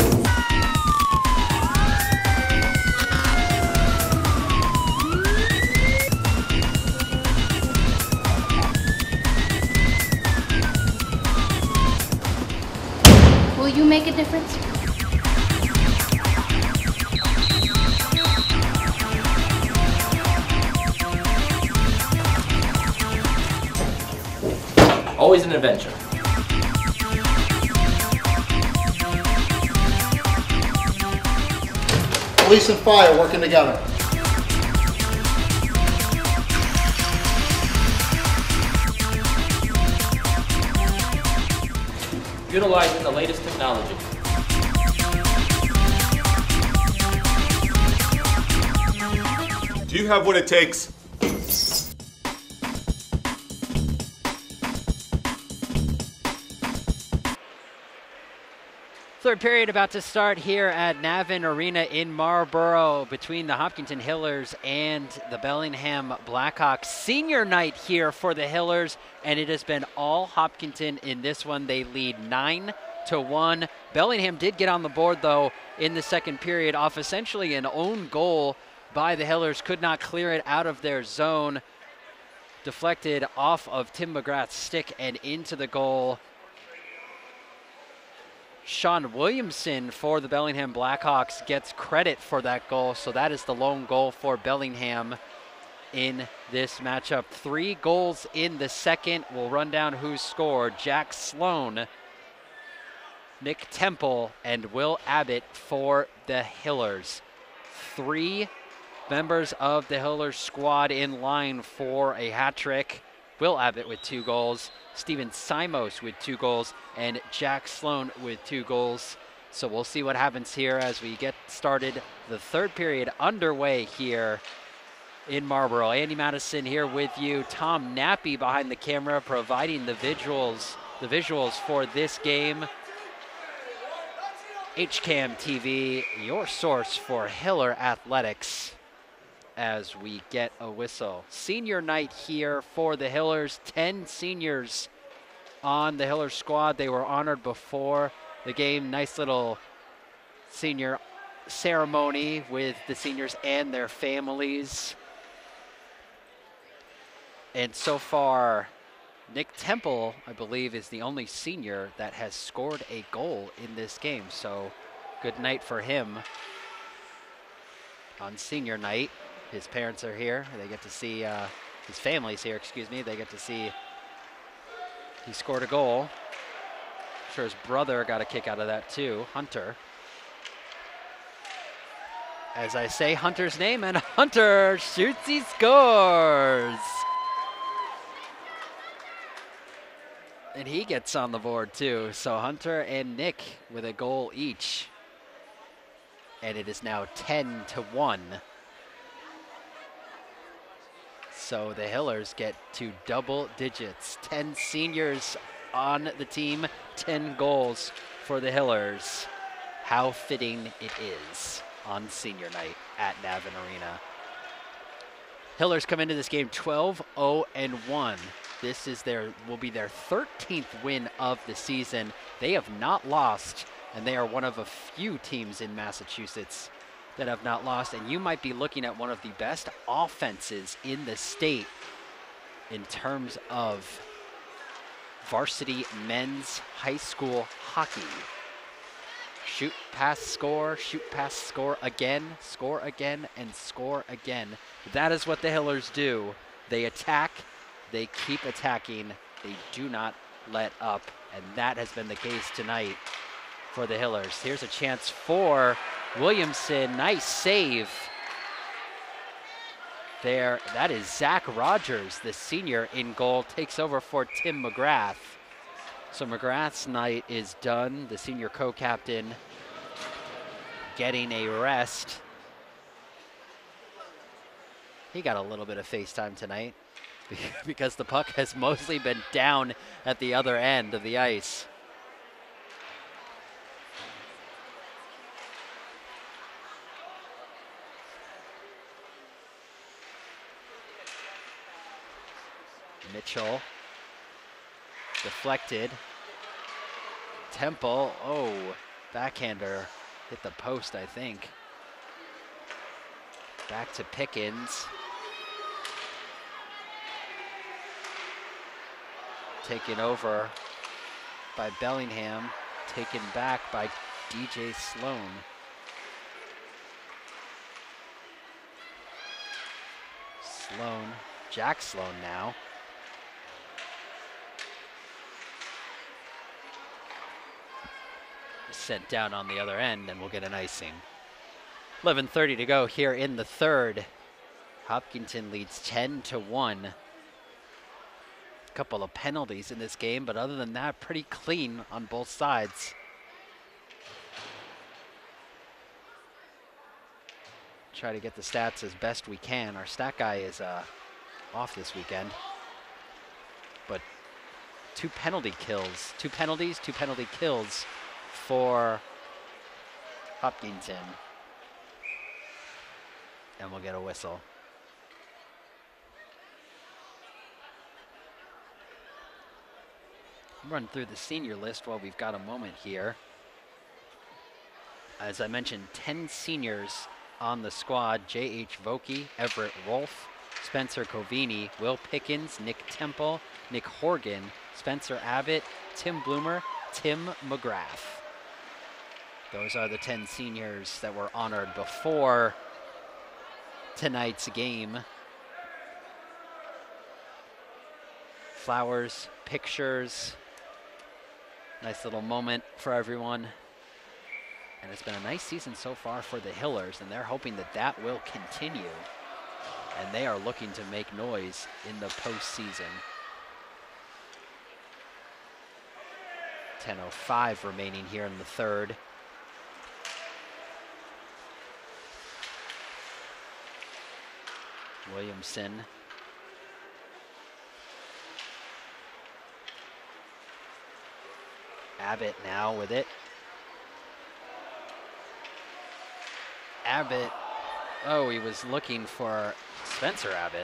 Will you make a difference? Always an adventure. Police and fire working together. Utilizing the latest technology. Do you have what it takes? Third period about to start here at Navin Arena in Marlborough between the Hopkinton Hillers and the Bellingham Blackhawks. Senior night here for the Hillers, and it has been all Hopkinton in this one. They lead 9-1. Bellingham did get on the board, though, in the second period off essentially an own goal by the Hillers. Could not clear it out of their zone. Deflected off of Tim McGrath's stick and into the goal. Sean Williamson for the Bellingham Blackhawks gets credit for that goal, so that is the lone goal for Bellingham in this matchup. 3 goals in the second. We'll run down who scored. Jack Sloan, Nick Temple, and Will Abbott for the Hillers. 3 members of the Hillers squad in line for a hat trick. Will Abbott with 2 goals, Steven Simos with 2 goals, and Jack Sloan with 2 goals. So we'll see what happens here as we get started. The third period underway here in Marlborough. Andy Madison here with you. Tom Nappy behind the camera providing the visuals for this game. HCAM TV, your source for Hiller athletics. As we get a whistle. Senior night here for the Hillers. 10 seniors on the Hillers squad. They were honored before the game. Nice little senior ceremony with the seniors and their families. And so far, Nick Temple, I believe, is the only senior that has scored a goal in this game. So good night for him on senior night. His parents are here. They get to see, his family's here, excuse me. They get to see he scored a goal. I'm sure his brother got a kick out of that too, Hunter. As I say Hunter's name, and Hunter shoots, he scores! And he gets on the board too. So Hunter and Nick with a goal each. And it is now 10-1. So the Hillers get to double digits. 10 seniors on the team, 10 goals for the Hillers. How fitting it is on senior night at Navin Arena. Hillers come into this game 12-0-1. This is will be their 13th win of the season. They have not lost, and they are one of a few teams in Massachusetts that have not lost. And you might be looking at one of the best offenses in the state in terms of varsity men's high school hockey. Shoot, pass, score, again, and score again. That is what the Hillers do. They attack, they keep attacking, they do not let up, and that has been the case tonight for the Hillers. Here's a chance for Williamson. Nice save there. That is Zach Rogers, the senior, in goal, takes over for Tim McGrath. So McGrath's night is done. The senior co-captain getting a rest. He got a little bit of face time tonight because the puck has mostly been down at the other end of the ice. Mitchell, deflected. Temple, oh, backhander hit the post, I think. Back to Pickens. Taken over by Bellingham, taken back by DJ Sloan. Jack Sloan now. Sent down on the other end, and we'll get an icing. 11:30 to go here in the third. Hopkinton leads 10-1. A couple of penalties in this game, but other than that, pretty clean on both sides. Try to get the stats as best we can. Our stat guy is off this weekend, but two penalty kills, two penalty kills for Hopkinton. And we'll get a whistle. Run through the senior list while we've got a moment here. As I mentioned, 10 seniors on the squad. J.H. Vokey, Everett Rolfe, Spencer Covini, Will Pickens, Nick Temple, Nick Horgan, Spencer Abbott, Tim Bloomer, Tim McGrath. Those are the 10 seniors that were honored before tonight's game. Flowers, pictures, nice little moment for everyone. And it's been a nice season so far for the Hillers, and they're hoping that that will continue. And they are looking to make noise in the postseason. 10:05 remaining here in the third. Williamson. Abbott now with it. Abbott, oh, he was looking for Spencer Abbott.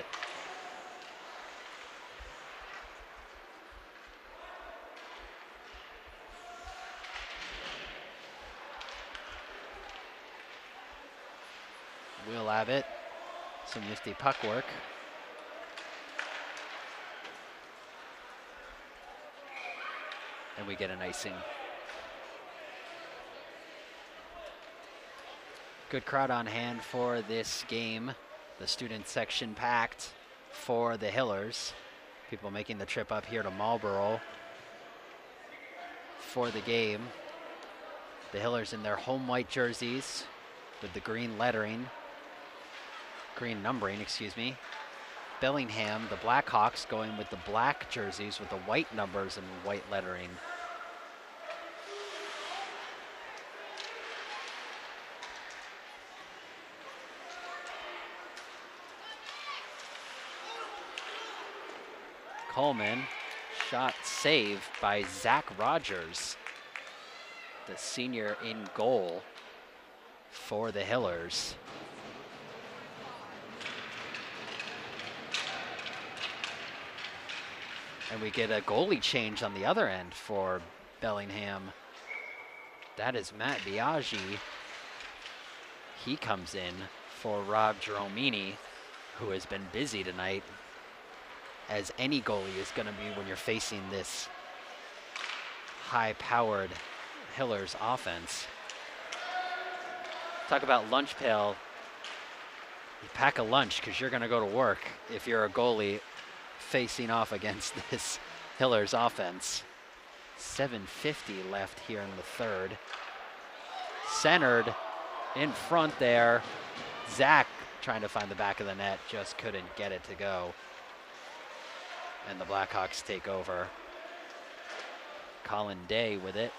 Will Abbott, some nifty puck work. And we get an icing. Good crowd on hand for this game. The student section packed for the Hillers. People making the trip up here to Marlborough for the game. The Hillers in their home white jerseys with the green lettering, green numbering, excuse me. Bellingham, the Blackhawks, going with the black jerseys with the white numbers and white lettering. Coleman, shot saved by Zach Rogers, the senior in goal for the Hillers. And we get a goalie change on the other end for Bellingham. That is Matt Biaggi. He comes in for Rob Geromini, who has been busy tonight, as any goalie is going to be when you're facing this high-powered Hillers offense. Talk about lunch pail. You pack a lunch because you're going to go to work if you're a goalie facing off against this Hillers offense. 7:50 left here in the third. Centered in front there. Zach trying to find the back of the net, just couldn't get it to go. And the Blackhawks take over. Colin Day with it.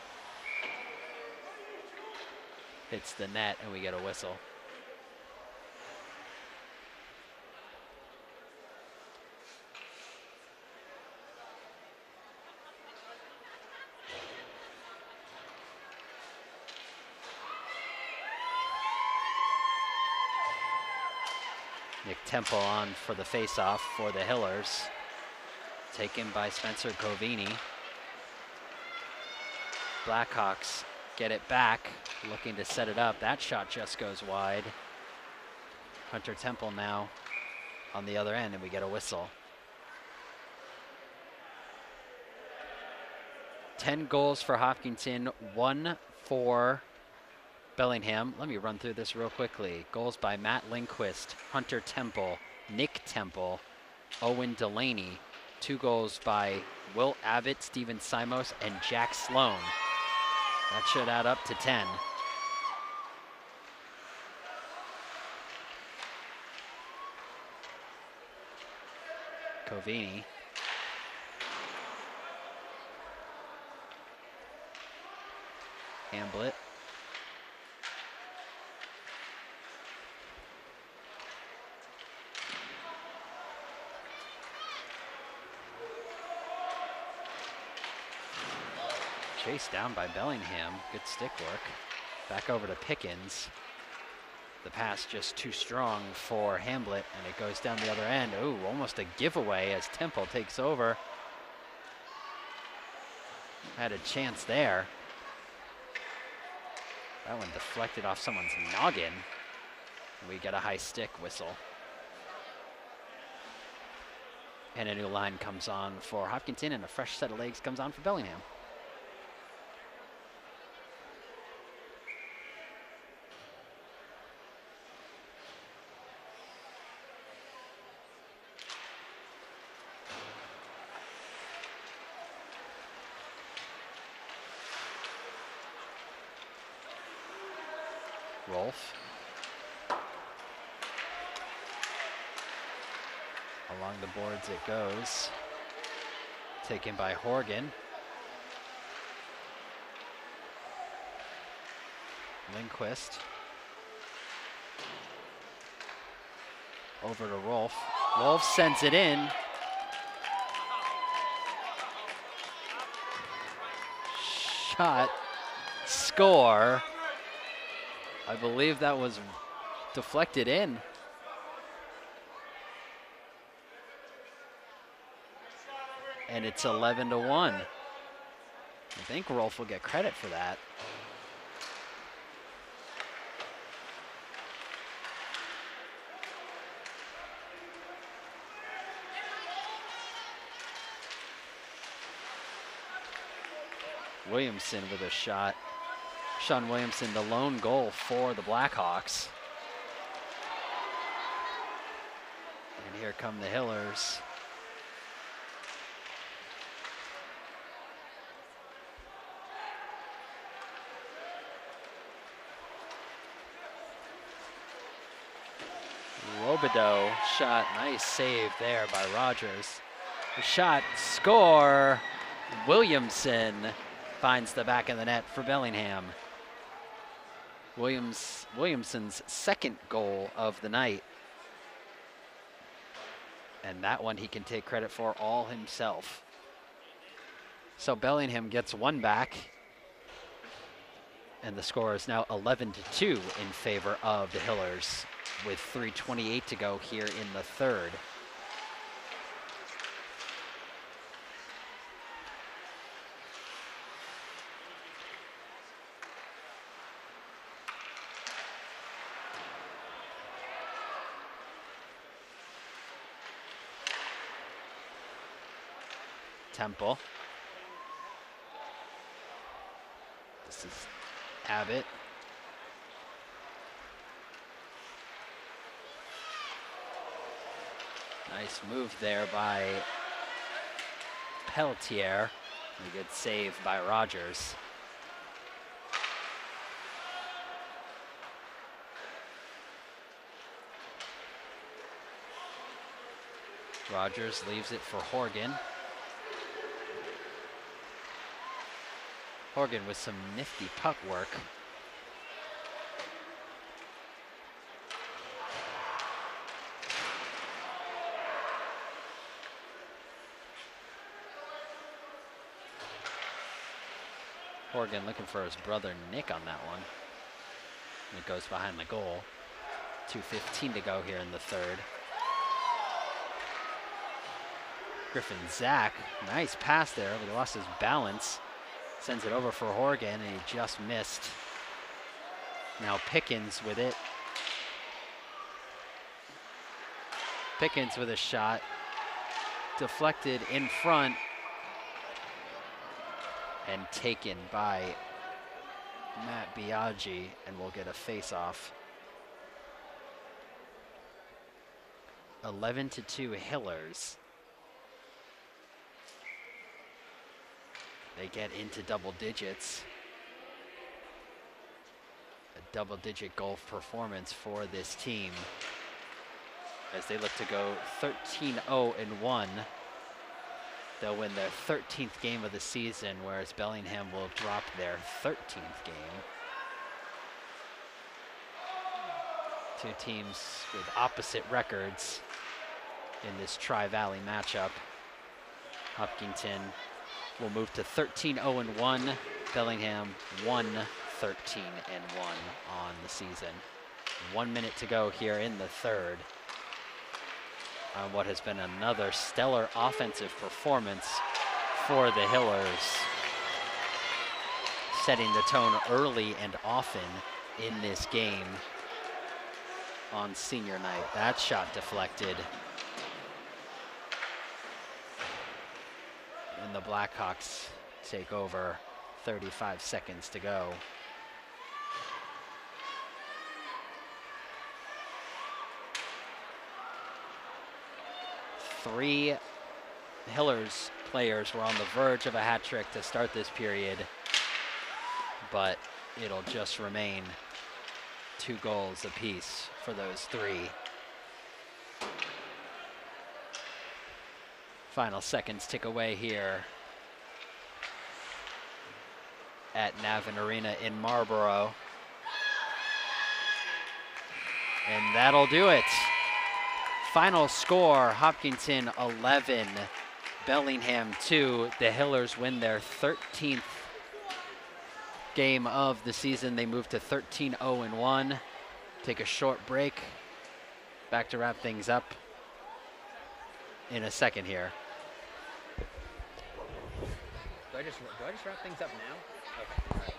Hits the net and we get a whistle. Nick Temple on for the faceoff for the Hillers. Taken by Spencer Covini. Blackhawks get it back, looking to set it up. That shot just goes wide. Hunter Temple now on the other end, and we get a whistle. 10 goals for Hopkinton, 1 for Bellingham. Let me run through this real quickly. Goals by Matt Lindquist, Hunter Temple, Nick Temple, Owen Delaney. 2 goals by Will Abbott, Steven Simos, and Jack Sloan. That should add up to 10. Covini. Hamblett. Chased down by Bellingham. Good stick work. Back over to Pickens. The pass just too strong for Hamblett, and it goes down the other end. Ooh, almost a giveaway as Temple takes over. Had a chance there. That one deflected off someone's noggin. We get a high stick whistle. And a new line comes on for Hopkinton, and a fresh set of legs comes on for Bellingham. Rolf. Along the boards it goes. Taken by Horgan. Lindquist. Over to Rolf. Rolf sends it in. Shot. Score. I believe that was deflected in. And it's 11-1. I think Rolf will get credit for that. Williamson with a shot. Sean Williamson, the lone goal for the Blackhawks. here come the Hillers. Robideau shot, nice save there by Rogers. The shot, score. Williamson finds the back of the net for Bellingham. Williamson's second goal of the night. And that one he can take credit for all himself. So Bellingham gets one back. And the score is now 11-2 in favor of the Hillers, with 3:28 to go here in the third. Temple. This is Abbott. Nice move there by Pelletier. A good save by Rogers. Rogers leaves it for Horgan. Horgan with some nifty puck work. Horgan looking for his brother Nick on that one. And it goes behind the goal. 2:15 to go here in the third. Griffin Zach, nice pass there, but he lost his balance. Sends it over for Horgan, and he just missed. Now Pickens with it. Pickens with a shot. Deflected in front. And taken by Matt Biaggi, and we'll get a face-off. 11-2 Hillers. They get into double digits. A double-digit goal performance for this team as they look to go 13-0-1. They'll win their 13th game of the season, whereas Bellingham will drop their 13th game. Two teams with opposite records in this Tri-Valley matchup. Hopkinton will move to 13-0-1. Bellingham 1-13-1 on the season. 1 minute to go here in the third. On what has been another stellar offensive performance for the Hillers. Setting the tone early and often in this game on senior night. That shot deflected. And the Blackhawks take over. 35 seconds to go. Three Hillers players were on the verge of a hat trick to start this period, but it'll just remain 2 goals apiece for those three. Final seconds tick away here at Navin Arena in Marlborough. And that'll do it. Final score, Hopkinton 11, Bellingham 2. The Hillers win their 13th game of the season. They move to 13-0-1. Take a short break. Back to wrap things up in a second here. Do I just wrap things up now? Okay. All right.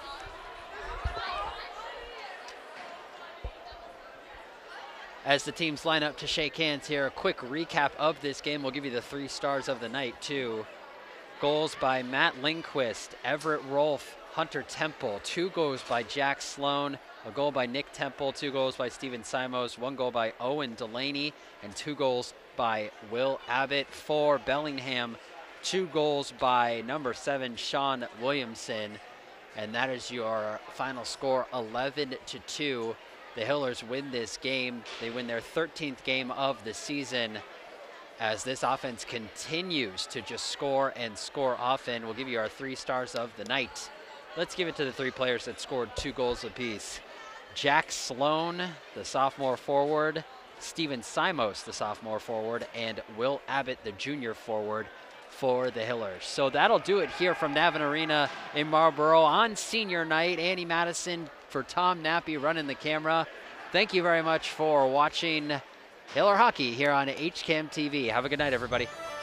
As the teams line up to shake hands here, a quick recap of this game. We'll give you the 3 stars of the night, too. Goals by Matt Lindquist, Everett Rolfe, Hunter Temple. 2 goals by Jack Sloan, a goal by Nick Temple, 2 goals by Steven Simos, 1 goal by Owen Delaney, and 2 goals by Will Abbott. For Bellingham, 2 goals by number 7, Sean Williamson. And that is your final score, 11-2. The Hillers win this game. They win their 13th game of the season as this offense continues to just score and score often. We'll give you our 3 stars of the night. Let's give it to the 3 players that scored 2 goals apiece. Jack Sloan, the sophomore forward, Steven Simos, the sophomore forward, and Will Abbott, the junior forward, for the Hillers. So that'll do it here from Navin Arena in Marlborough on senior night. Andy Madison for Tom Nappy running the camera. Thank you very much for watching Hiller Hockey here on HCAM TV. Have a good night, everybody.